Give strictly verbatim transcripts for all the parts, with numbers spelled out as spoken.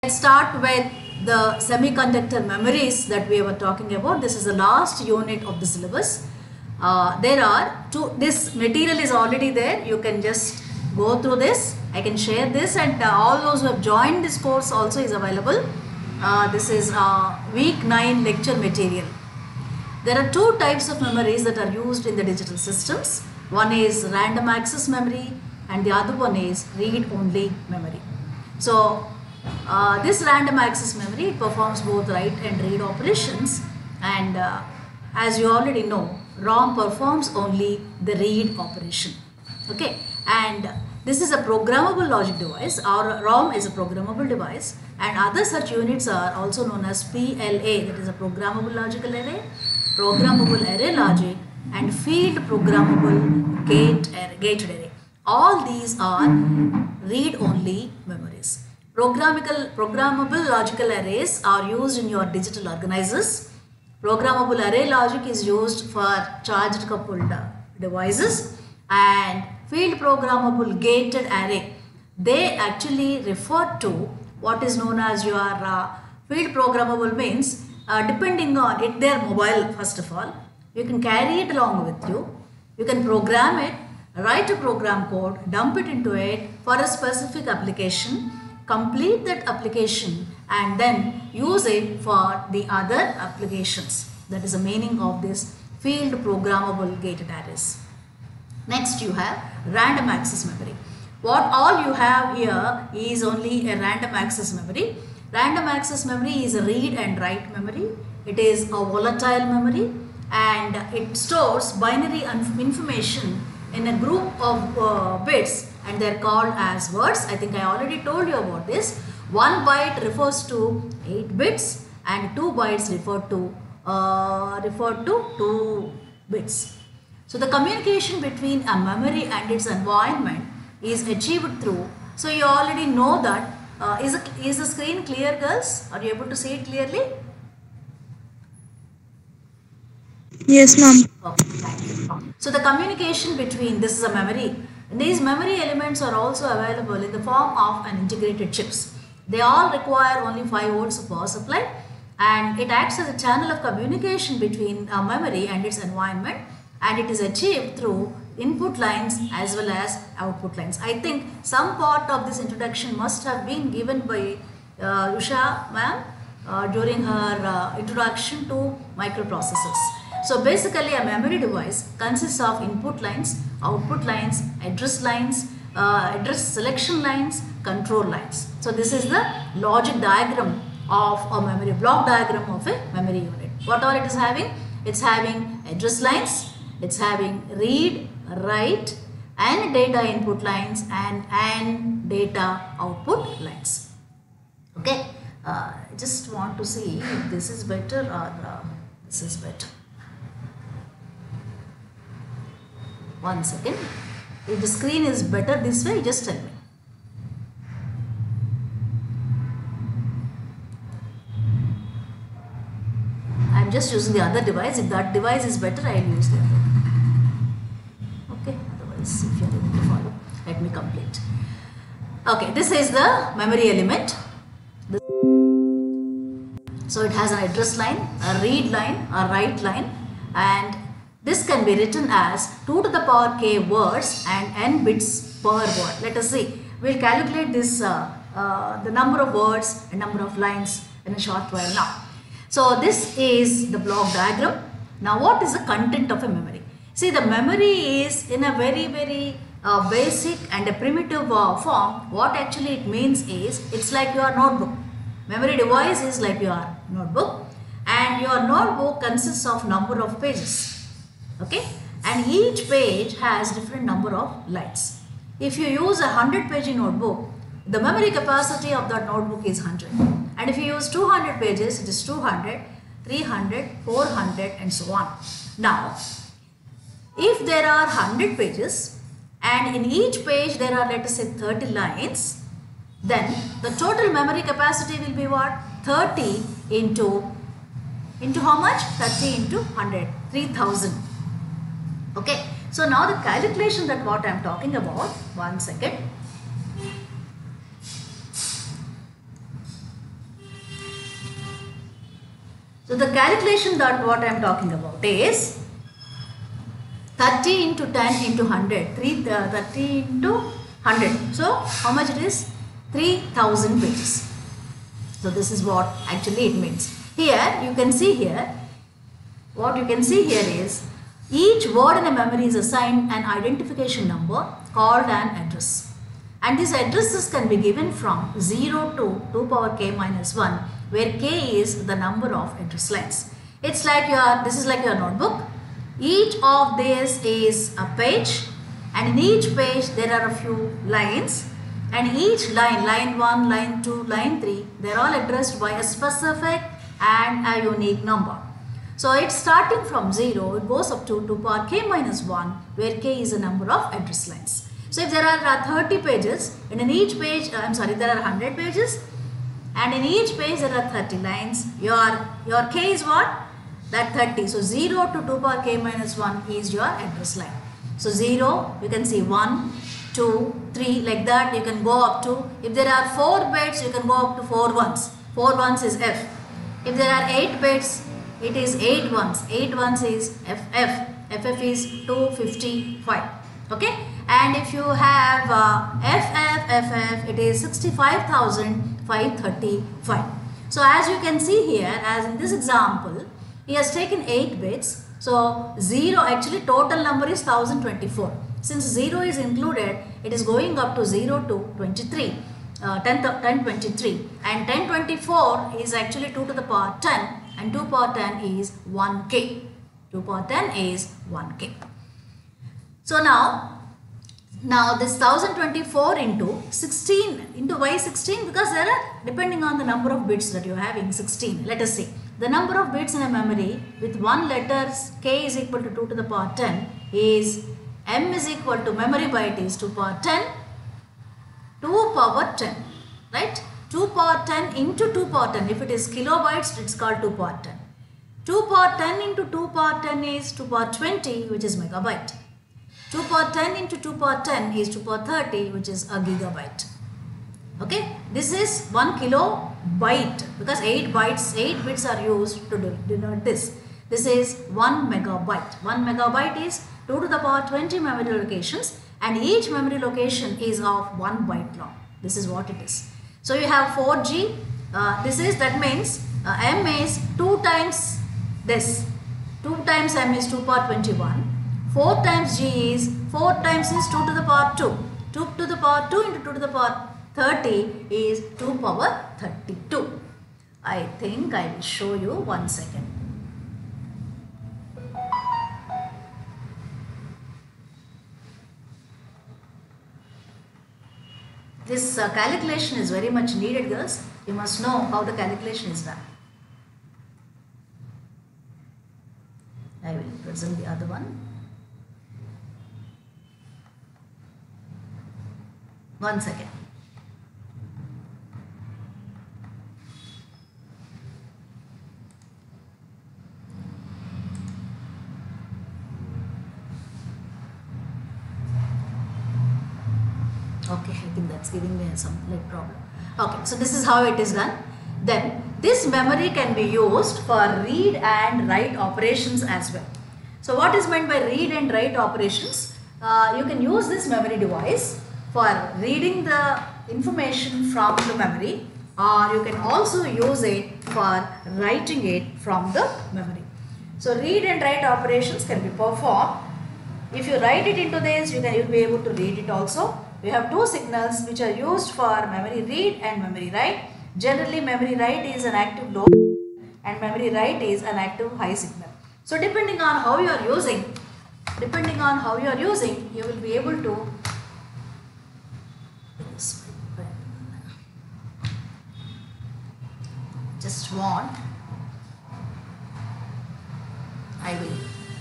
Let's start with the semiconductor memories that we were talking about. This is the last unit of the syllabus. Uh, there are two, this material is already there. You can just go through this. I can share this, and uh, all those who have joined this course also is available. Uh, this is uh, week nine lecture material. There are two types of memories that are used in the digital systems. One is random access memory and the other one is read-only memory. So uh, this random access memory, it performs both write and read operations, and uh, as you already know, ROM performs only the read operation. Okay, and this is a programmable logic device, or ROM is a programmable device, and other such units are also known as P L A, that is a programmable logical array, programmable array logic, and field programmable gate gated array. All these are read-only memories. Programmable, programmable logical arrays are used in your digital organizers. Programmable array logic is used for charged coupled devices, and field programmable gated array, they actually refer to what is known as your uh, field programmable means uh, depending on it, they are mobile. First of all, you can carry it along with you, you can program it, write a program code, dump it into it for a specific application, complete that application, and then use it for the other applications. That is the meaning of this field programmable gated arrays. Next, you have random access memory. What all you have here is only a random access memory. Random access memory is a read and write memory. It is a volatile memory, and it stores binary information in a group of uh, bits, and they are called as words. I think I already told you about this. One byte refers to eight bits and two bytes refer to uh, refer to two bits. So the communication between a memory and its environment is achieved through. So you already know that. Uh, is, it, is the screen clear, girls? Are you able to see it clearly? Yes, ma'am. Okay, thank you. So the communication between, this is a memory. These memory elements are also available in the form of an integrated chips. They all require only five volts of power supply, and it acts as a channel of communication between a memory and its environment, and it is achieved through input lines as well as output lines. I think some part of this introduction must have been given by uh, Usha ma'am uh, during her uh, introduction to microprocessors. So basically a memory device consists of input lines, output lines, address lines, uh, address selection lines, control lines. So this is the logic diagram of a memory, block diagram of a memory unit. What all it is having? It's having address lines, it's having read, write and data input lines, and and data output lines. Okay, uh, I just want to see if this is better or uh, this is better. One second. If the screen is better this way, just tell me. I am just using the other device. If that device is better, I will use the other. Okay, otherwise if you are able to follow, let me complete. Okay, this is the memory element. This, so it has an address line, a read line, a write line, and this can be written as two to the power k words and n bits per word. Let us see. We will calculate this uh, uh, the number of words and number of lines in a short while now. So this is the block diagram. Now what is the content of a memory? See, the memory is in a very very uh, basic and a primitive uh, form. What actually it means is, it's like your notebook. Memory device is like your notebook, and your notebook consists of number of pages. Okay, and each page has different number of lines. If you use a hundred page notebook, the memory capacity of that notebook is one hundred, and if you use two hundred pages, it is two hundred, three hundred, four hundred and so on. Now if there are one hundred pages and in each page there are, let us say, thirty lines, then the total memory capacity will be what? thirty into into how much? thirty into one hundred, three thousand. Okay, so now the calculation that what I am talking about, one second. So the calculation that what I am talking about is thirty into ten into one hundred, three, uh, thirty into one hundred. So how much it is? three thousand pages. So this is what actually it means. Here you can see here, what you can see here is each word in a memory is assigned an identification number called an address. And these addresses can be given from zero to two power k minus one, where k is the number of address lines. It's like your, this is like your notebook. Each of these is a page, and in each page there are a few lines, and each line, line one, line two, line three, they are all addressed by a specific and a unique number. So it's starting from zero, it goes up to two power k minus one, where k is a number of address lines. So if there are uh, thirty pages, and in each page, uh, I'm sorry, there are one hundred pages, and in each page there are thirty lines, your, your k is what? That thirty. So zero to two power k minus one is your address line. So zero, you can see one, two, three, like that you can go up to. If there are four bits, you can go up to four ones. four ones is F. If there are eight bits, it is eight ones. eight ones is F F. F F is two hundred fifty-five. Okay. And if you have uh, F F, F F, it is sixty-five thousand five hundred thirty-five. So as you can see here, as in this example, he has taken eight bits. So zero, actually total number is one thousand twenty-four. Since zero is included, it is going up to zero to twenty-three. Uh, ten, ten twenty-three, and ten twenty-four is actually two to the power ten, and two power ten is one k. two power ten is one k. So now, now this one thousand twenty-four into sixteen, into why sixteen? Because there are, depending on the number of bits that you are having, sixteen. Let us see. The number of bits in a memory with one letter k is equal to two to the power ten is m is equal to memory byte is two power ten, two power ten, right? two power ten into two power ten. If it is kilobytes, it's called two power ten. two power ten into two power ten is two power twenty, which is megabyte. two power ten into two power ten is two power thirty, which is a gigabyte. Okay, this is one kilobyte because eight bytes, eight bits are used to denote this. This is one megabyte. one megabyte is two to the power twenty memory locations, and each memory location is of one byte long. This is what it is. So you have four G. Uh, this is, that means uh, M is two times this. two times M is two power twenty-one. four times G is, four times is two to the power two. two to the power two into two to the power thirty is two power thirty-two. I think I will show you one second. This uh, calculation is very much needed, girls. You must know how the calculation is done. I will present the other one. One second. Okay, I think that's giving me some like problem. Okay, so this is how it is done. Then this memory can be used for read and write operations as well. So what is meant by read and write operations? Uh, you can use this memory device for reading the information from the memory, or you can also use it for writing it from the memory. So read and write operations can be performed. If you write it into this, you can you'll be able to read it also. We have two signals which are used for memory read and memory write. Generally, memory write is an active low and memory write is an active high signal. So depending on how you are using, depending on how you are using, you will be able to just want, I will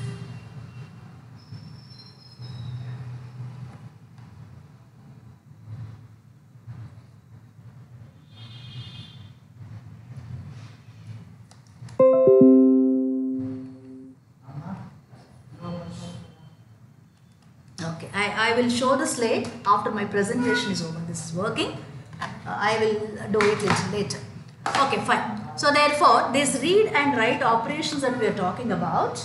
Okay, I, I will show the slide after my presentation is over. This is working. Uh, I will do it little later. Okay, fine. So therefore, these read and write operations that we are talking about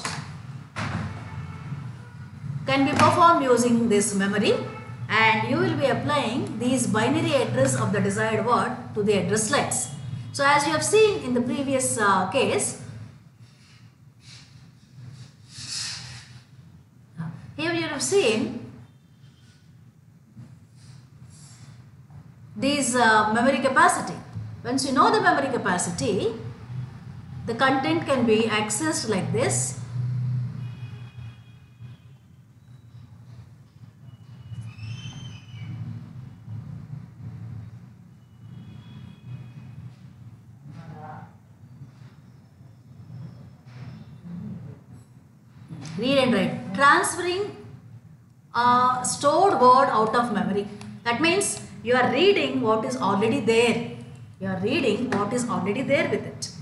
can be performed using this memory, and you will be applying these binary address of the desired word to the address lines. So as you have seen in the previous uh, case, here you have seen these uh, memory capacity. Once you know the memory capacity, the content can be accessed like this. Read and write. Transferring a stored word out of memory. That means you are reading what is already there. You are reading what is already there with it.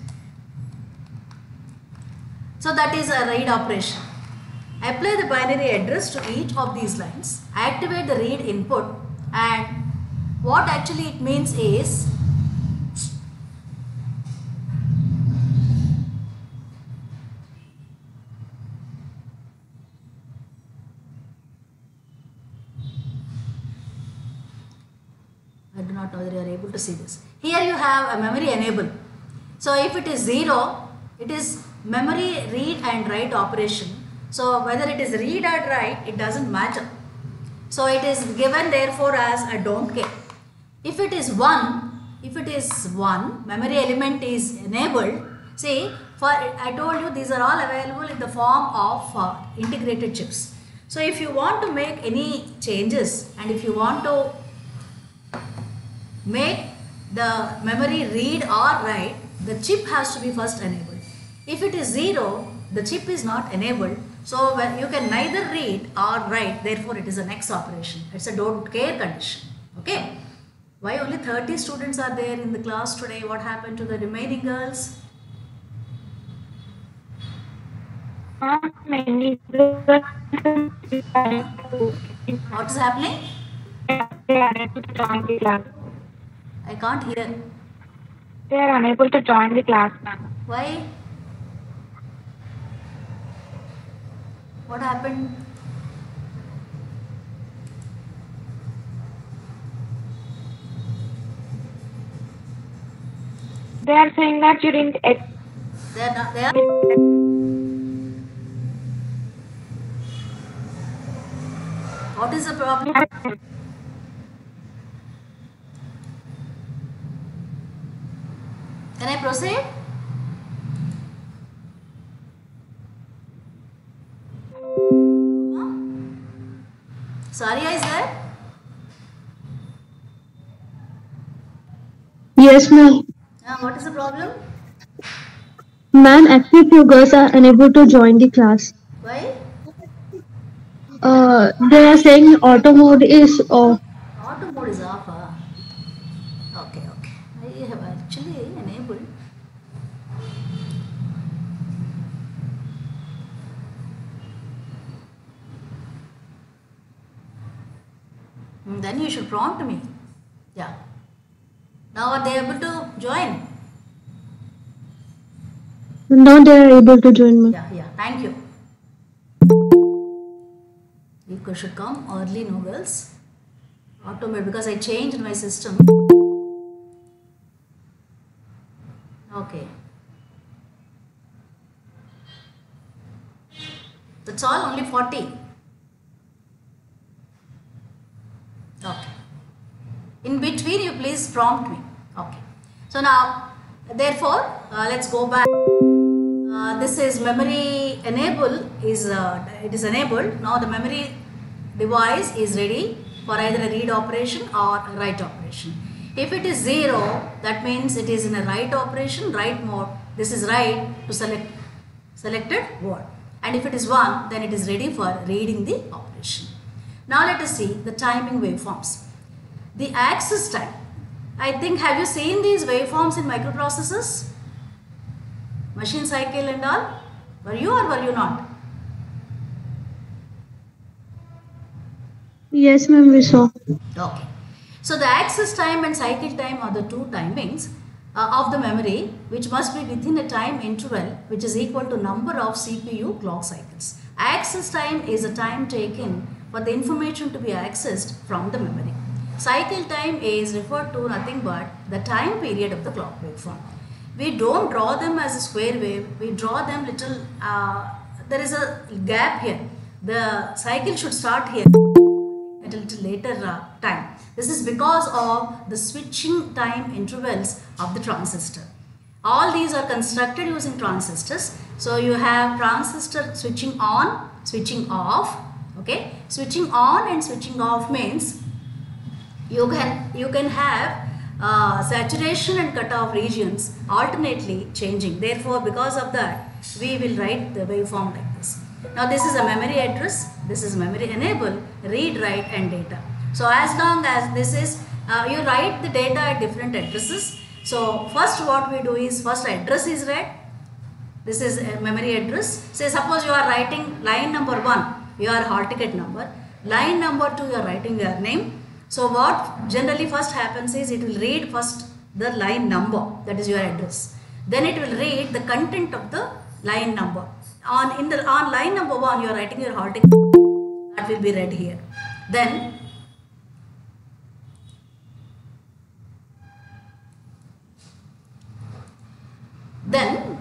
So that is a read operation. Apply the binary address to each of these lines. Activate the read input, and what actually it means is I do not know whether you are able to see this. Here you have a memory enable. So if it is zero, it is memory read and write operation. So whether it is read or write, it doesn't matter. So it is given therefore as a don't care. If it is one, if it is one, memory element is enabled. See, for I told you these are all available in the form of uh, integrated chips. So if you want to make any changes, and if you want to make the memory read or write, the chip has to be first enabled. If it is zero, the chip is not enabled. So when you can neither read or write, therefore it is an X operation. It's a don't care condition. Okay. Why only thirty students are there in the class today? What happened to the remaining girls? Not many. What is happening? They are unable to join the class. I can't hear. They are unable to join the class, ma'am. Why? What happened? They are saying that you didn't. Ex- They are not there. What is the problem? Can I proceed? Saria is there? Yes, ma'am. Uh, what is the problem? Ma'am, actually few girls are unable to join the class. Why? Uh, they are saying auto mode is off. Auto mode is off. Ah. Okay, okay. I have actually enabled. Hmm, Then you should prompt me. Yeah. Now are they able to join? Now they are able to join, ma'am. Yeah, yeah. Thank you. You should come early, no girls. Automate because I changed my system. Okay. That's all, only forty. Okay. In between, you please prompt me. Okay. So now, therefore, uh, let's go back. Uh, this is memory enable is uh, it is enabled. Now the memory device is ready for either a read operation or a write operation. If it is zero, that means it is in a write operation, write mode. This is write to select selected word. And if it is one, then it is ready for reading the operation. Now let us see the timing waveforms. The access time. I think, have you seen these waveforms in microprocessors? Machine cycle and all? Were you or were you not? Yes, ma'am, we saw. Okay. So the access time and cycle time are the two timings. uh, of the memory, which must be within a time interval which is equal to number of C P U clock cycles. Access time is a time taken for the information to be accessed from the memory. Cycle time is referred to nothing but the time period of the clock waveform. We don't draw them as a square wave, we draw them little, uh, there is a gap here. The cycle should start here at a little later uh, time. This is because of the switching time intervals of the transistor. All these are constructed using transistors. So you have transistor switching on, switching off. Okay, switching on and switching off means you can you can have uh, saturation and cutoff regions alternately changing. Therefore, because of that, we will write the waveform like this. Now, this is a memory address. This is memory enable, read, write, and data. So, as long as this is, uh, you write the data at different addresses. So, first what we do is, first address is read. This is a memory address. Say, suppose you are writing line number one, your hall ticket number. Line number two, you are writing your name. So, what generally first happens is, it will read first the line number, that is your address. Then it will read the content of the line number. On, in the, on line number one, you are writing your hall ticket. That will be read here. Then, then,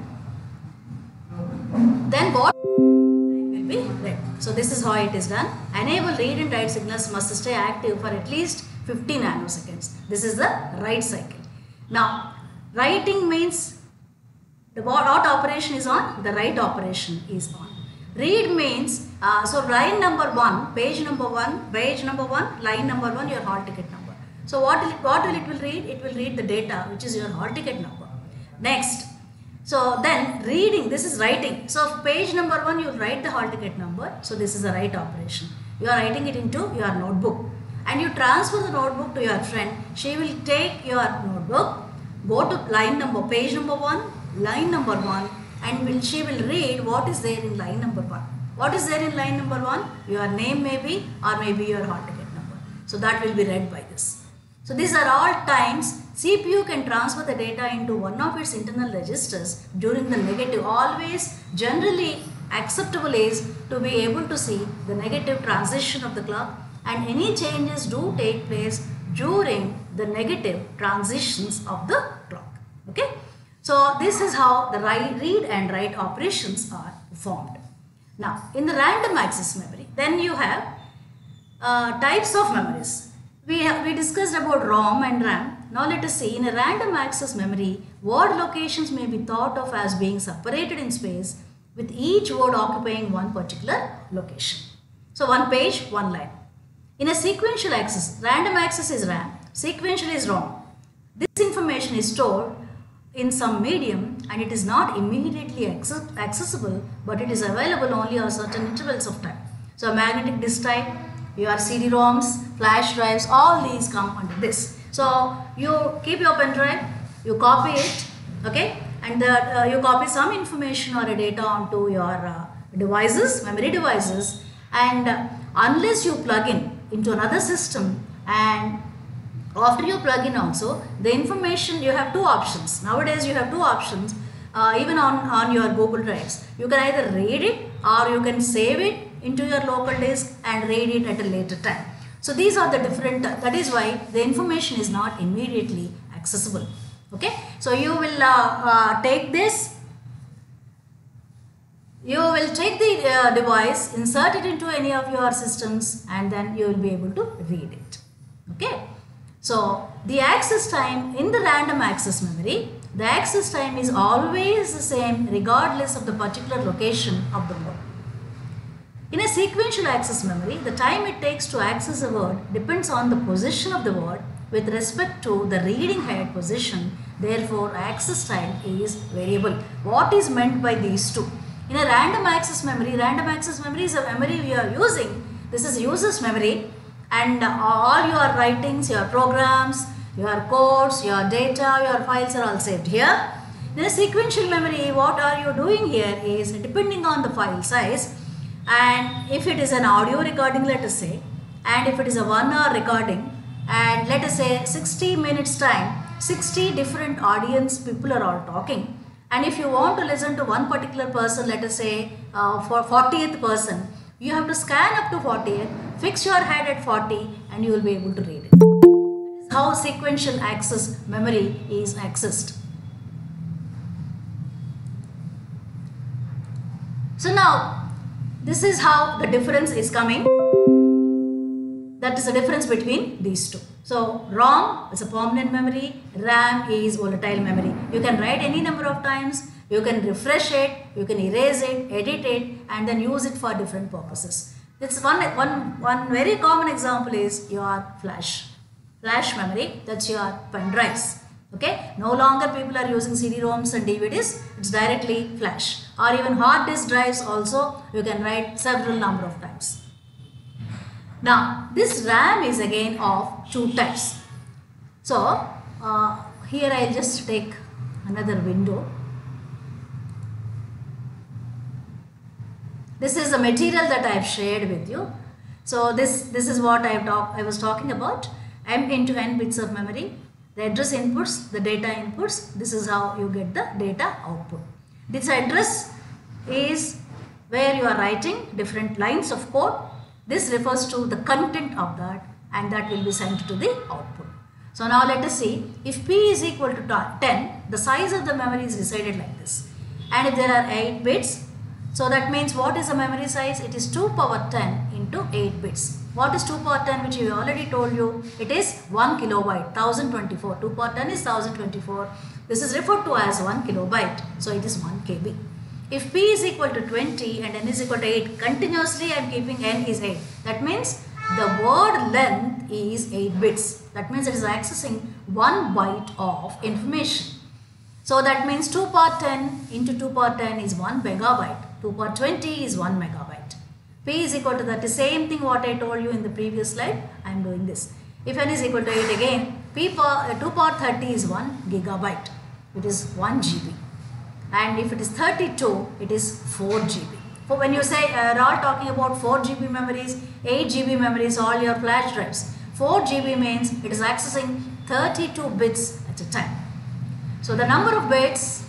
then what will be read. So, this is how it is done. Enable read and write signals must stay active for at least fifty nanoseconds. This is the write cycle. Now, writing means the what operation is on? The write operation is on. Read means, uh, so line number one, page number one, page number one, line number one, your hall ticket number. So what will it, what will it will read? It will read the data, which is your hall ticket number. Next, so then reading, this is writing. So page number one, you will write the hall ticket number. So this is a write operation. You are writing it into your notebook. And you transfer the notebook to your friend. She will take your notebook, go to line number, page number one, line number one, and will she will read what is there in line number one. What is there in line number one? Your name maybe, or maybe your hall ticket number. So that will be read by this. So these are all times C P U can transfer the data into one of its internal registers during the negative. Always generally acceptable is to be able to see the negative transition of the clock, and any changes do take place during the negative transitions of the clock. Okay. So this is how the write, read and write operations are performed. Now, in the random access memory, then you have uh, types of memories. We have we discussed about ROM and RAM. Now let us see, in a random access memory, word locations may be thought of as being separated in space, with each word occupying one particular location. So one page, one line. In a sequential access, random access is RAM, sequential is ROM. This information is stored in some medium and it is not immediately access accessible, but it is available only on certain intervals of time. So magnetic disk type, your C D ROMs, flash drives, all these come under this. So you keep your pen drive, you copy it, okay, and the, uh, you copy some information or a data onto your uh, devices, memory devices, and uh, unless you plug in into another system, and after you plug in also, the information, you have two options. Nowadays you have two options, uh, even on, on your Google Drives. You can either read it or you can save it into your local disk and read it at a later time. So these are the different, uh, that is why the information is not immediately accessible. Okay. So you will uh, uh, take this, you will take the uh, device, insert it into any of your systems, and then you will be able to read it. Okay. So, the access time in the random access memory, the access time is always the same regardless of the particular location of the word. In a sequential access memory, the time it takes to access a word depends on the position of the word with respect to the reading head position. Therefore, access time is variable. What is meant by these two? In a random access memory, random access memory is a memory we are using. This is user's memory. And uh, all your writings, your programs, your codes, your data, your files are all saved here. In a sequential memory, what are you doing here is depending on the file size, and if it is an audio recording, let us say, and if it is a one hour recording, and let us say sixty minutes time, sixty different audience people are all talking, and if you want to listen to one particular person, let us say uh, for fortieth person, you have to scan up to fortieth, fix your head at forty, and you will be able to read it. That is how sequential access memory is accessed. So now, this is how the difference is coming. That is the difference between these two. So ROM is a permanent memory, RAM is volatile memory. You can write any number of times, you can refresh it, you can erase it, edit it, and then use it for different purposes. It's one, one, one very common example is your flash. Flash memory, that's your pen drives. Okay, no longer people are using C D ROMs and D V Ds, it's directly flash. Or even hard disk drives also, you can write several number of times. Now, this RAM is again of two types. So, uh, here I will just take another window. This is the material that I have shared with you. So, this, this is what I, have talk, I was talking about. M into N bits of memory. The address inputs, the data inputs. This is how you get the data output. This address is where you are writing different lines of code. This refers to the content of that, and that will be sent to the output. So now let us see, if P is equal to ten, the size of the memory is decided like this. And if there are eight bits, so that means what is the memory size? It is two power ten into eight bits. What is two power ten, which we already told you? It is one kilobyte, one thousand twenty-four. two power ten is one thousand twenty-four. This is referred to as one kilobyte. So it is one K B. If P is equal to twenty and N is equal to eight, continuously I am keeping N is eight. That means the word length is eight bits. That means it is accessing one byte of information. So that means two power ten into two power ten is one megabyte. two power twenty is one megabyte. P is equal to that. The same thing what I told you in the previous slide. I am doing this. If N is equal to eight again, P power, uh, two power thirty is one gigabyte. It is one G B. And if it is thirty-two, it is four G B. For when you say, uh, are all talking about four G B memories, eight G B memories, all your flash drives. four G B means it is accessing thirty-two bits at a time. So the number of bits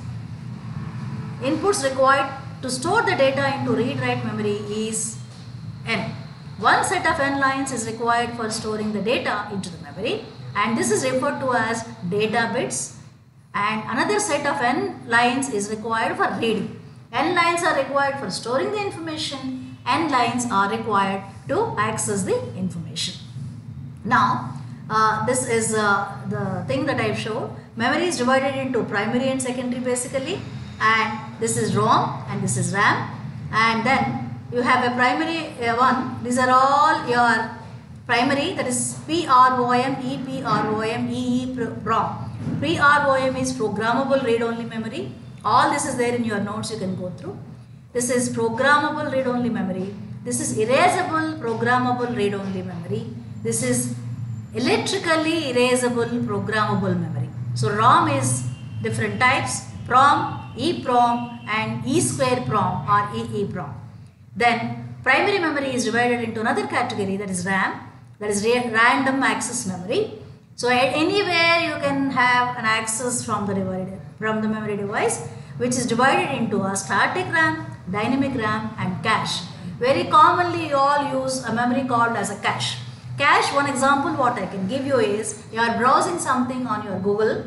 inputs required to store the data into read-write memory is N. One set of N lines is required for storing the data into the memory, and this is referred to as data bits. And another set of N lines is required for reading. N lines are required for storing the information. N lines are required to access the information. Now, uh, this is uh, the thing that I have shown. Memory is divided into primary and secondary basically. And this is ROM and this is RAM. And then you have a primary uh, one. These are all your primary, that is P R O M, E P R O M, E E ROM. P R O M is programmable read-only memory. All this is there in your notes, you can go through. This is programmable read-only memory. This is erasable programmable read-only memory. This is electrically erasable programmable memory. So ROM is different types: PROM, EEPROM and E square PROM or EEPROM. Then primary memory is divided into another category, that is RAM, that is random access memory. So anywhere you can have an access from the from the memory device, which is divided into a static RAM, dynamic RAM and cache. Very commonly you all use a memory called as a cache. Cache, one example what I can give you is, you are browsing something on your Google,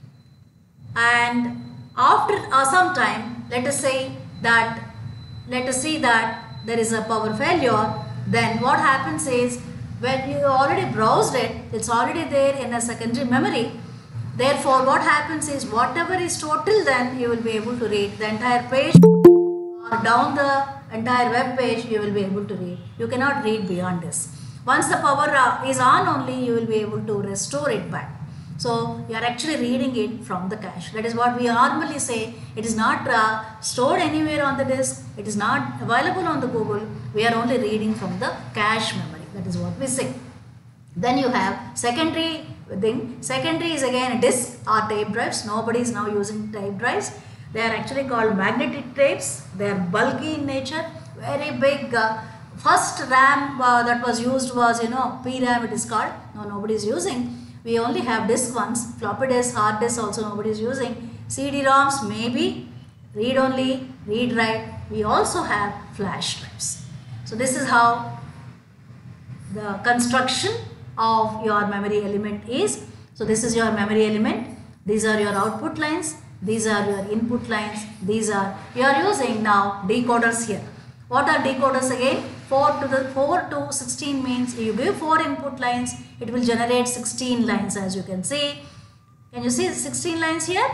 and after uh, some time, let us say that, let us see that there is a power failure, then what happens is, when you already browsed it, it's already there in a secondary memory. Therefore, what happens is, whatever is stored till then, you will be able to read the entire page, or down the entire web page, you will be able to read. You cannot read beyond this. Once the power uh, is on only, you will be able to restore it back. So, you are actually reading it from the cache. That is what we normally say. It is not uh, stored anywhere on the disk. It is not available on the Google. We are only reading from the cache memory. That is what we say. Then you have secondary thing. Secondary is again disk or tape drives. Nobody is now using tape drives. They are actually called magnetic tapes. They are bulky in nature, very big. Uh, first RAM uh, that was used was, you know, P RAM it is called. Now nobody is using. We only have disk ones, floppy disk, hard disk also nobody is using. C D ROMs maybe, read only, read write. We also have flash drives. So this is how the construction of your memory element is. So this is your memory element. These are your output lines. These are your input lines. These are, you are using now decoders here. What are decoders again? four to the four to sixteen means you give four input lines, it will generate sixteen lines, as you can see. Can you see sixteen lines here?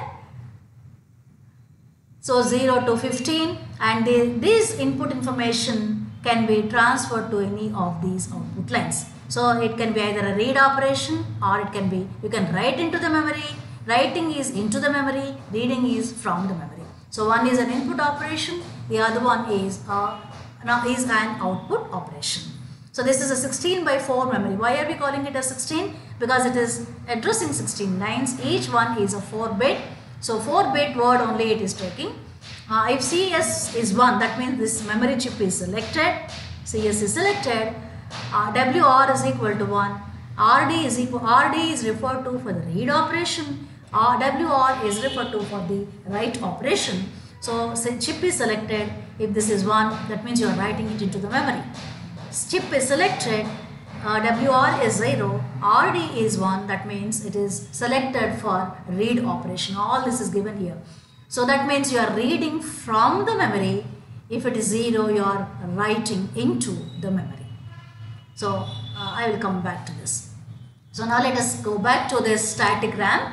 So zero to fifteen, and the, this input information can be transferred to any of these output lines. So it can be either a read operation, or it can be, you can write into the memory. Writing is into the memory, reading is from the memory. So one is an input operation, the other one is a, now is an output operation. So this is a sixteen by four memory. Why are we calling it a sixteen? Because it is addressing sixteen lines. Each one is a four bit. So four bit word only it is taking. Uh, if C S is one, that means this memory chip is selected. C S is selected. Uh, W R is equal to one. R D is equal, R D is referred to for the read operation. Uh, W R is referred to for the write operation. So say chip is selected. If this is one, that means you are writing it into the memory. Chip is selected. Uh, W R is zero. R D is one. That means it is selected for read operation. All this is given here. So that means you are reading from the memory. If it is zero, you are writing into the memory. So uh, I will come back to this. So now let us go back to this static RAM.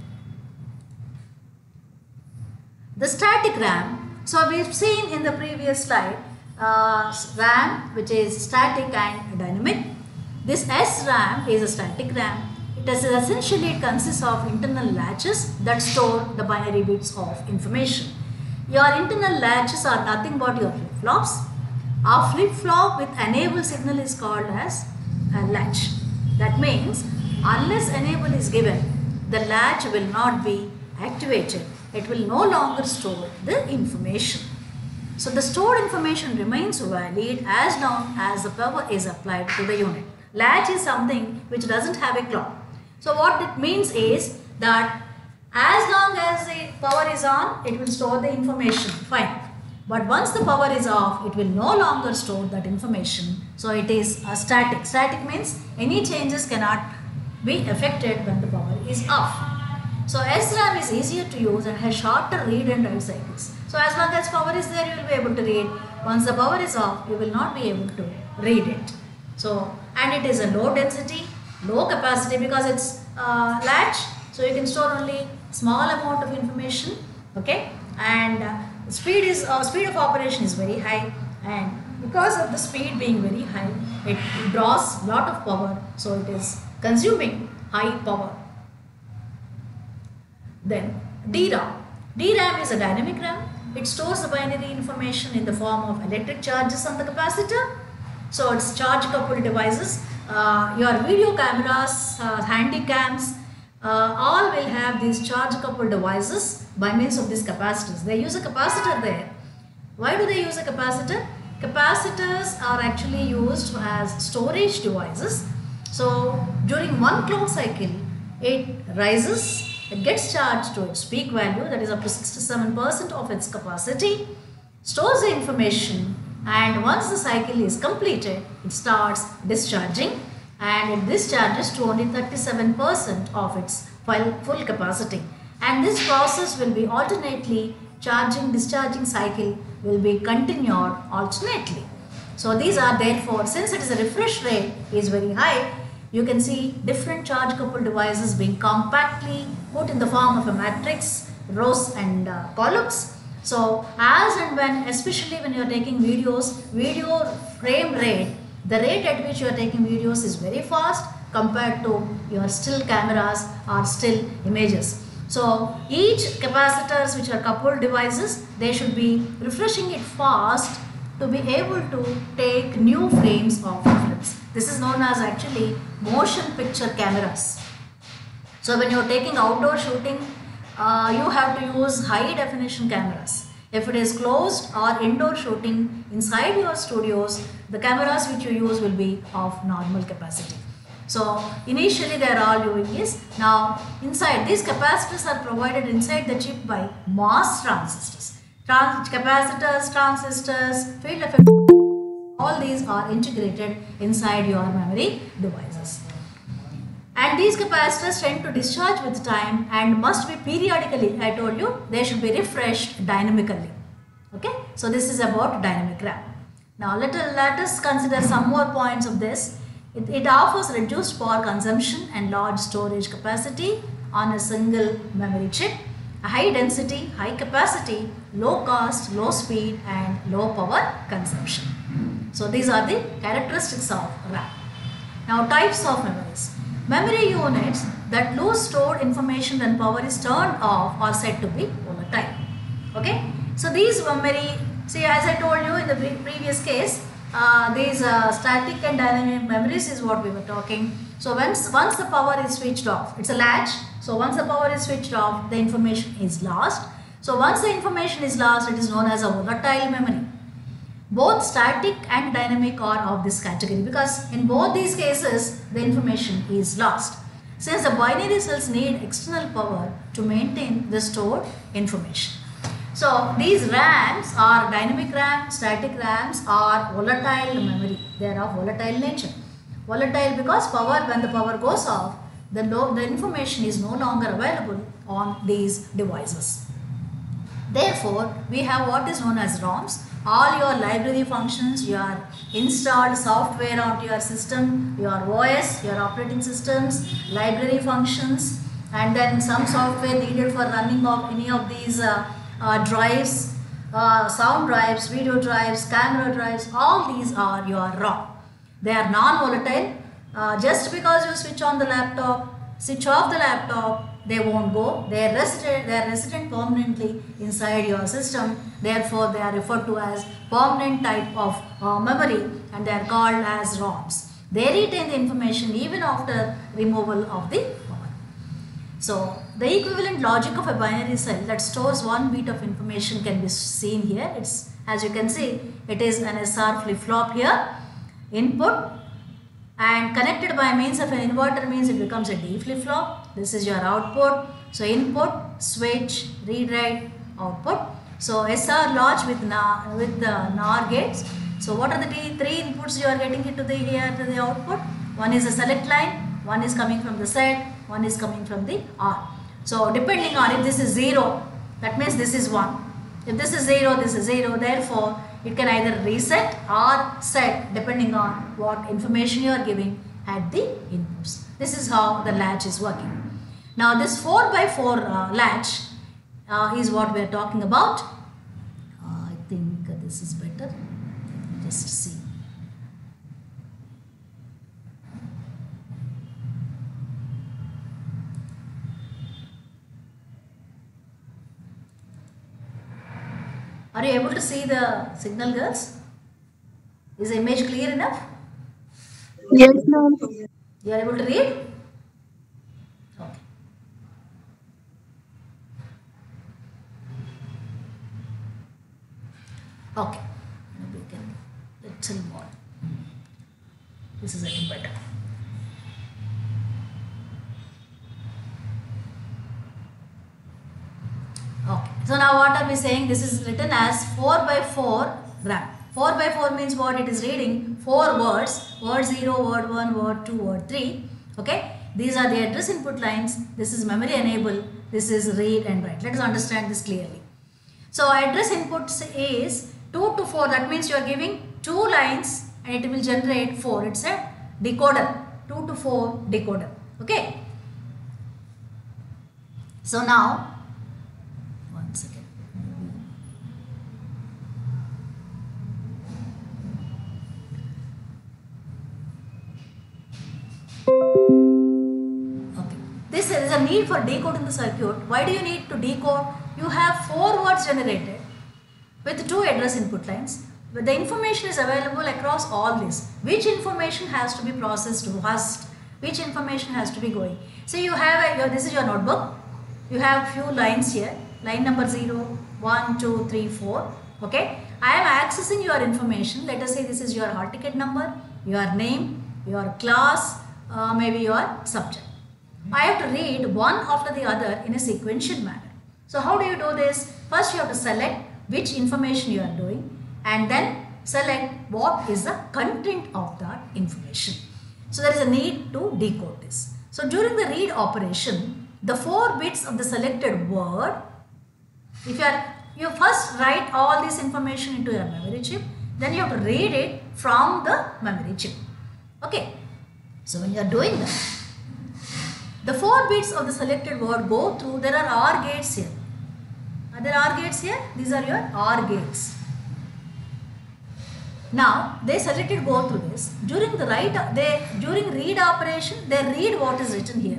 The static RAM, so we've seen in the previous slide uh, RAM, which is static and dynamic. This S RAM is a static RAM. It is essentially, it consists of internal latches that store the binary bits of information. Your internal latches are nothing but your flip-flops. A flip-flop with enable signal is called as a latch. That means unless enable is given, the latch will not be activated. It will no longer store the information. So the stored information remains valid as long as the power is applied to the unit. Latch is something which doesn't have a clock. So what it means is that as long as the power is on, it will store the information, fine. But once the power is off, it will no longer store that information. So it is a static. Static means any changes cannot be affected when the power is off. So S RAM is easier to use and has shorter read and write cycles. So as long as power is there, you will be able to read. Once the power is off, you will not be able to read it. So, and it is a low density, low capacity because it's uh, latch. So you can store only small amount of information, okay? And uh, speed is uh, speed of operation is very high, and because of the speed being very high, it draws lot of power. So it is consuming high power. Then D RAM. D RAM is a dynamic RAM. It stores the binary information in the form of electric charges on the capacitor. So it's charge coupled devices. Uh, your video cameras, uh, handy cams, uh, all will have these charge coupled devices by means of these capacitors. They use a capacitor there. Why do they use a capacitor? Capacitors are actually used as storage devices. So during one clock cycle, it rises. It gets charged to its peak value, that is up to sixty-seven percent of its capacity, stores the information, and once the cycle is completed, it starts discharging, and it discharges to only thirty-seven percent of its full capacity. And this process will be alternately charging, discharging cycle will be continued alternately. So these are therefore, since it is a refresh rate is very high, you can see different charge coupled devices being compactly put in the form of a matrix, rows and uh, columns. So as and when, especially when you are taking videos, video frame rate, the rate at which you are taking videos is very fast compared to your still cameras or still images. So each capacitors which are coupled devices, they should be refreshing it fast to be able to take new frames of reference. This is known as actually motion picture cameras. So when you are taking outdoor shooting, uh, you have to use high definition cameras. If it is closed or indoor shooting inside your studios, the cameras which you use will be of normal capacity. So initially they are all doing is, now inside these capacitors are provided inside the chip by MOS transistors. Trans capacitors, transistors, field effect, all these are integrated inside your memory devices. And these capacitors tend to discharge with time and must be periodically, I told you, they should be refreshed dynamically. Okay, so this is about dynamic RAM. Now let, let us consider some more points of this. It, it offers reduced power consumption and large storage capacity on a single memory chip, a high density, high capacity, low cost, low speed and low power consumption. So these are the characteristics of RAM. Now types of memories. Memory units that lose stored information when power is turned off are said to be volatile. Okay. So these memory, see, as I told you in the pre previous case, uh, these uh, static and dynamic memories is what we were talking. So once, once the power is switched off, it's a latch. So once the power is switched off, the information is lost. So once the information is lost, it is known as a volatile memory. Both static and dynamic are of this category because in both these cases the information is lost. Since the binary cells need external power to maintain the stored information. So these RAMs are dynamic RAM, static RAMs are volatile memory. They are of volatile nature. Volatile because power, when the power goes off, the, no, the information is no longer available on these devices. Therefore, we have what is known as ROMs. All your library functions, your installed software onto your system, your O S, your operating systems, library functions, and then some software needed for running of any of these uh, uh, drives, uh, sound drives, video drives, camera drives, all these are your ROM. They are non-volatile. Uh, just because you switch on the laptop, switch off the laptop, they won't go. They are resident, they are resident permanently inside your system. Therefore, they are referred to as permanent type of uh, memory and they are called as ROMs. They retain the information even after removal of the power. So, the equivalent logic of a binary cell that stores one bit of information can be seen here. It's, as you can see, it is an S R flip-flop here. Input and connected by means of an inverter means it becomes a D flip-flop. This is your output. So input, switch, read write, output. So S R latch with NOR, with the NOR gates. So what are the three inputs you are getting into the here to the output? One is a select line, one is coming from the set, one is coming from the R. So depending on if this is zero, that means this is one. If this is zero, this is zero. Therefore, it can either reset or set depending on what information you are giving at the inputs. This is how the latch is working. Now this four by four uh, latch uh, is what we are talking about. Uh, I think uh, this is better. Just see. Are you able to see the signal, girls? Is the image clear enough? Yes, ma'am. You are able to read? Okay. Okay. Maybe we can little more. This is a little better. Okay. So now what are we saying? This is written as four by four RAM. four by four means what? It is reading four words. Word zero, word one, word two, word three. Okay. These are the address input lines. This is memory enable. This is read and write. Let us understand this clearly. So address inputs is two to four. That means you are giving two lines and it will generate four. It's a decoder. two to four decoder. Okay. So now one second. Okay. This is a need for decoding the circuit. Why do you need to decode? You have four words generated with two address input lines. But the information is available across all this. Which information has to be processed first? Which information has to be going? So you have a, your, this is your notebook. You have few lines here. Line number zero, one, two, three, four. Okay. I am accessing your information. Let us say this is your hall ticket number, your name, your class, uh, maybe your subject. I have to read one after the other in a sequential manner. So how do you do this? First you have to select which information you are doing and then select what is the content of that information. So there is a need to decode this. So during the read operation, the four bits of the selected word, if you are, you first write all this information into your memory chip, then you have to read it from the memory chip. Okay. So when you are doing that, the four bits of the selected word go through, there are OR gates here. Are there OR gates here? These are your OR gates. Now they selected go through this. During the write, they during read operation, they read what is written here.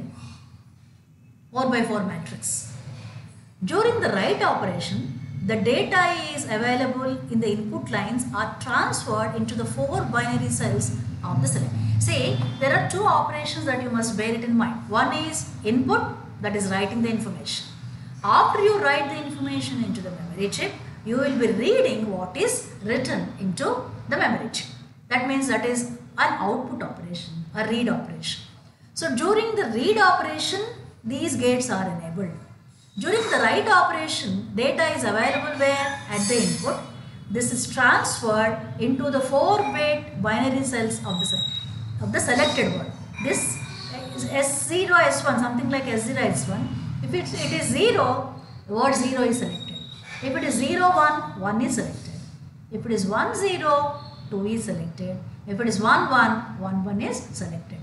four by four matrix. During the write operation, the data is available in the input lines are transferred into the four binary cells of the select. See, there are two operations that you must bear it in mind. One is input, that is writing the information. After you write the information into the memory chip, you will be reading what is written into the memory chip. That means that is an output operation, a read operation. So during the read operation, these gates are enabled. During the write operation, data is available where? At the input. This is transferred into the four bit binary cells of the, of the selected word. This is S zero, S one, something like S zero, S one. If it, it is zero, the word zero is selected. If it is zero, one, one is selected. If it is one, zero, two is selected. If it is one, one, one, one is selected.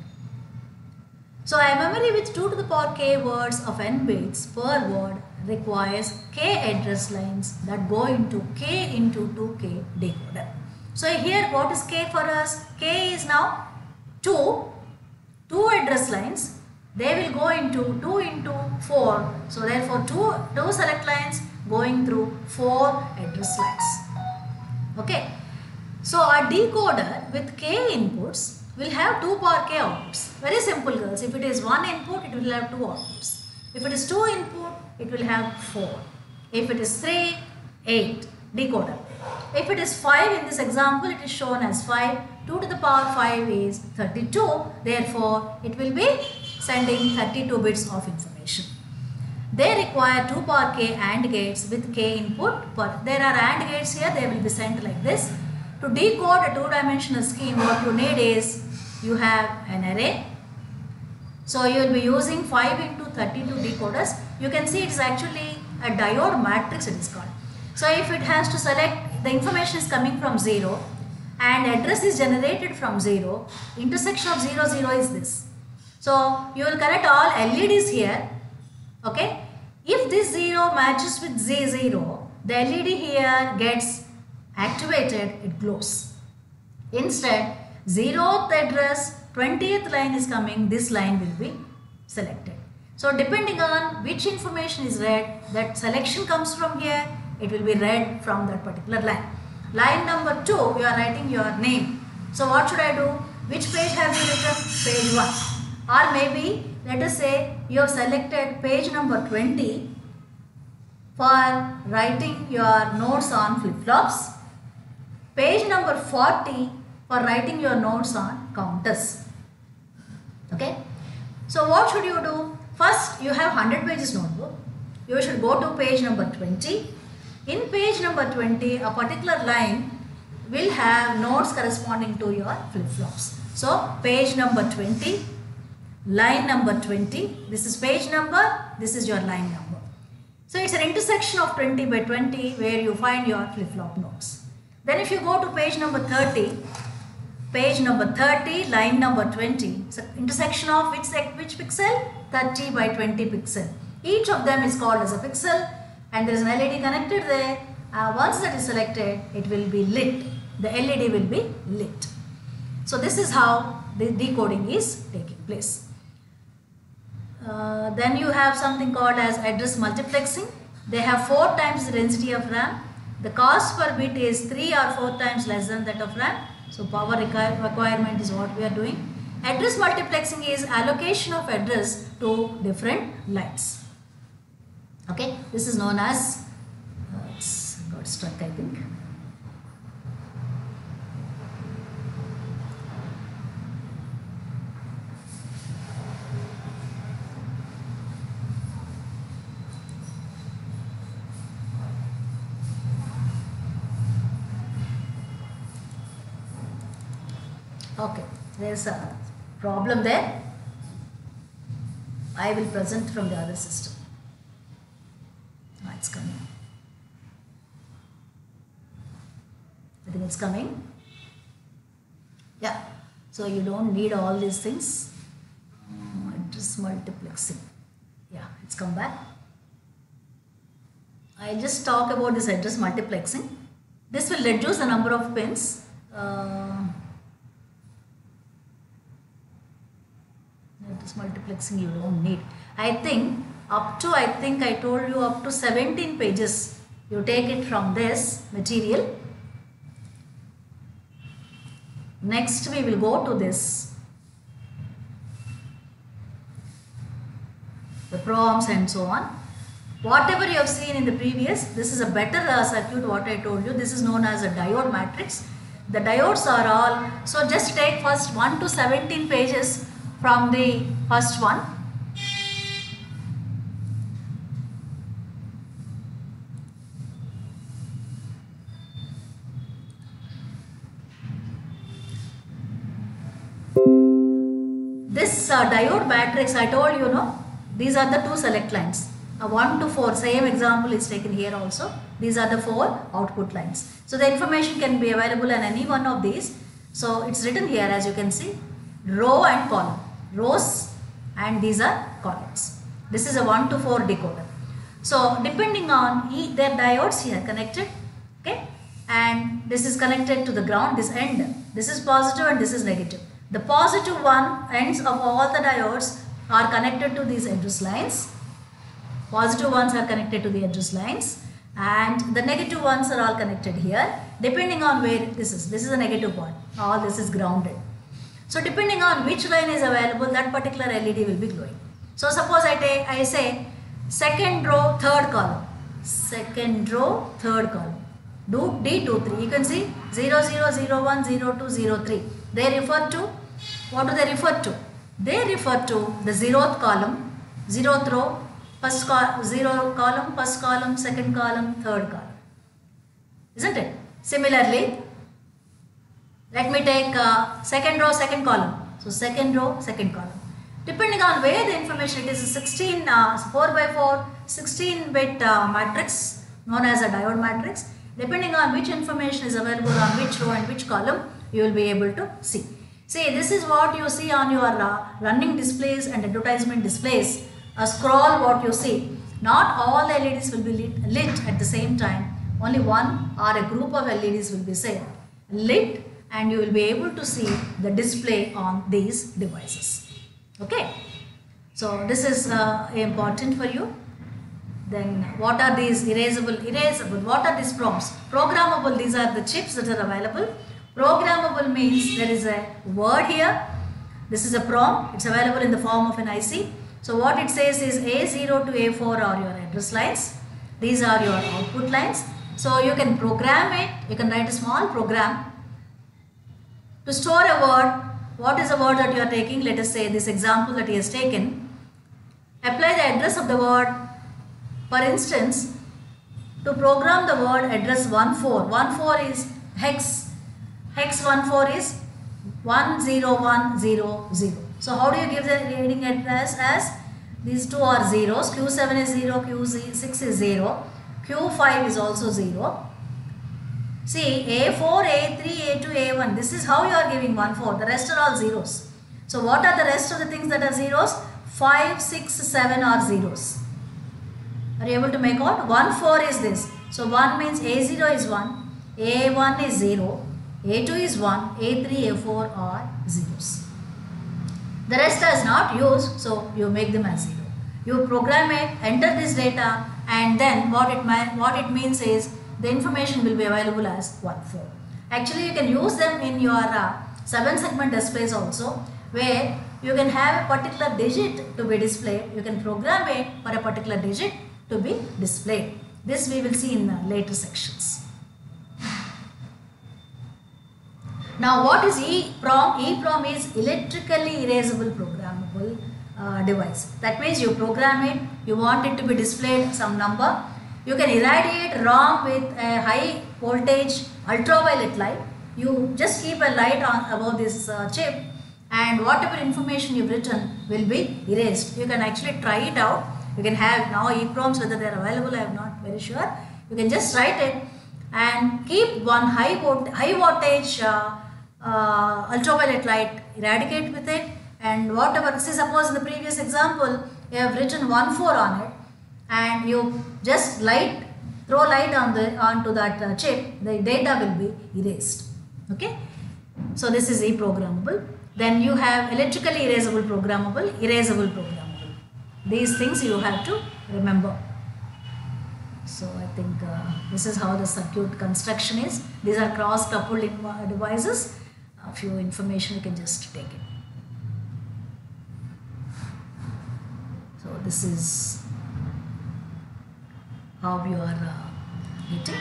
So a memory with two to the power k words of n bits per word requires k address lines that go into k into two k decoder. So here what is k for us? K is now two, two address lines. They will go into two into four. So therefore two, two select lines going through four address lines. Okay. So a decoder with k inputs will have two power k outputs. Very simple girls. If it is one input, it will have two outputs. If it is two input, it will have four. If it is three, eight. Decoder. If it is five, in this example, it is shown as five. two to the power five is thirty-two. Therefore, it will be sending thirty-two bits of information. They require two power k AND gates with k input. But there are AND gates here. They will be sent like this. To decode a two-dimensional scheme, what you need is you have an array. So you will be using five into thirty-two decoders. You can see it is actually a diode matrix, it is called. So if it has to select, the information is coming from zero and address is generated from zero, intersection of zero, zero is this. So you will connect all L E Ds here. Okay. If this zero matches with Z zero, the L E D here gets activated, it glows. Instead, zeroth address, twentieth line is coming, this line will be selected. So depending on which information is read, that selection comes from here, it will be read from that particular line. Line number two, you are writing your name. So what should I do? Which page have you written? Page one. Or maybe, let us say, you have selected page number twenty for writing your notes on flip-flops. Page number forty for writing your notes on counters. Okay. So what should you do? First, you have one hundred pages notebook. You should go to page number twenty. In page number twenty, a particular line will have notes corresponding to your flip-flops. So page number twenty, line number twenty. This is page number, this is your line number. So it's an intersection of twenty by twenty where you find your flip-flop notes. Then if you go to page number thirty, page number thirty, line number twenty, so intersection of which, which pixel? thirty by twenty pixel. Each of them is called as a pixel and there is an L E D connected there. Uh, once that is selected, it will be lit. The L E D will be lit. So this is how the decoding is taking place. Uh, then you have something called as address multiplexing. They have four times the density of RAM. The cost per bit is three or four times less than that of RAM. So power requirement is what we are doing. Address multiplexing is allocation of address to different lines. Okay, this is known as, uh, it's got stuck I think. Okay, there's a problem there. I will present from the other system. Ah, it's coming. I think it's coming. Yeah, so you don't need all these things. Um, address multiplexing. Yeah, it's come back. I'll just talk about this address multiplexing. This will reduce the number of pins. Uh, address multiplexing you don't need. I think up to, I think I told you up to seventeen pages. You take it from this material. Next we will go to this, the prompts and so on. Whatever you have seen in the previous, this is a better uh, circuit what I told you. This is known as a diode matrix. The diodes are all, so just take first one to seventeen pages from the first one. This uh, diode matrix, I told you, no, these are the two select lines. Uh, one to four, same example is taken here also. These are the four output lines. So the information can be available in any one of these. So it's written here as you can see, row and column, rows and these are columns. This is a one to four decoder. So depending on e their diodes here connected, okay, and this is connected to the ground, this end, this is positive and this is negative. The positive one ends of all the diodes are connected to these address lines. Positive ones are connected to the address lines and the negative ones are all connected here. Depending on where this is, this is a negative one, all this is grounded. So depending on which line is available, that particular L E D will be glowing. So suppose I take, I say second row, third column, second row, third column. Do D two three, you can see zero zero zero one zero two zero three. They refer to, what do they refer to? They refer to the zeroth column, zeroth row, first co zero column, first column, second column, third column. Isn't it? Similarly, let me take uh, second row, second column. So second row, second column. Depending on where the information, it is a sixteen, uh, four by four, sixteen bit uh, matrix known as a diode matrix. Depending on which information is available on which row and which column, you will be able to see. See, this is what you see on your uh, running displays and advertisement displays. A scroll what you see. Not all L E Ds will be lit, lit at the same time. Only one or a group of L E Ds will be say, lit and you will be able to see the display on these devices. Okay. So this is uh, important for you. Then what are these erasable? Erasable. What are these prompts? Programmable. These are the chips that are available. Programmable means there is a word here. This is a prompt. It's available in the form of an I C. So what it says is A zero to A four are your address lines. These are your output lines. So you can program it. You can write a small program to store a word. What is the word that you are taking? Let us say this example that he has taken. Apply the address of the word. For instance, to program the word address one four. one four is hex. Hex one four is one zero one zero zero. So how do you give the reading address? As these two are zeros. Q seven is zero, Q six is zero, Q five is also zero. See, A four, A three, A two, A one. This is how you are giving one four. The rest are all zeros. So what are the rest of the things that are zeros? five, six, seven are zeros. Are you able to make out? one four is this. So one means A zero is one, A one is zero, A two is one, A three, A four are zeros. The rest is not used, so you make them as zero. You program it, enter this data, and then what it, what it means is the information will be available as one four. Actually, you can use them in your uh, seven segment displays also, where you can have a particular digit to be displayed. You can program it for a particular digit to be displayed. This we will see in the later sections. Now what is EEPROM? EEPROM is electrically erasable programmable uh, device. That means you program it, you want it to be displayed some number. You can irradiate ROM with a high voltage ultraviolet light. you just keep a light on above this uh, chip, and whatever information you've written will be erased. You can actually try it out. You can have now EEPROMs, whether they are available, I am not very sure. You can just write it and keep one high, volt high voltage uh, uh, ultraviolet light, eradicate with it, and whatever, see suppose in the previous example you have written one four on it, and you just light, throw light on the onto that uh, chip, the data will be erased. Okay, so this is e-programmable. Then you have electrically erasable programmable, erasable programmable. These things you have to remember. So I think uh, this is how the circuit construction is. These are cross-coupled devices. A few information you can just take it. So this is how you are uh, getting.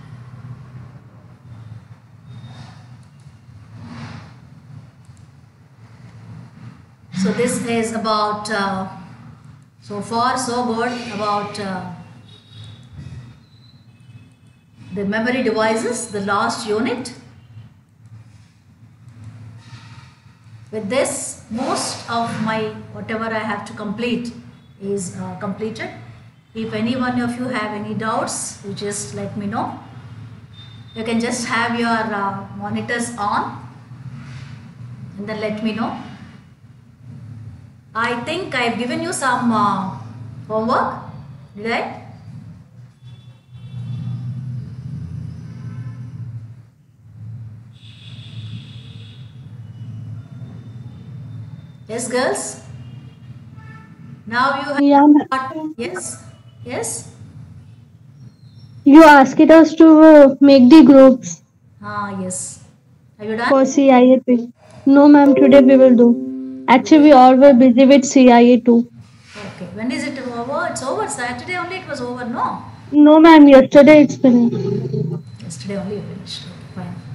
So this is about, uh, so far so good about uh, the memory devices, the last unit. With this, most of my whatever I have to complete is uh, completed. If any one of you have any doubts, you just let me know. You can just have your uh, monitors on and then let me know. I think I have given you some uh, homework. Did I? Yes, girls. Now you have. Yeah, ma'am. Yes. Yes. You asked us to uh, make the groups Ah, yes. Have you done? for C I A P. No, ma'am, today we will do. Actually, we all were busy with C I A too. Okay. When is it over? It's over. Saturday only it was over, no? No, ma'am, yesterday it's finished. Yesterday only you finished. Okay, fine.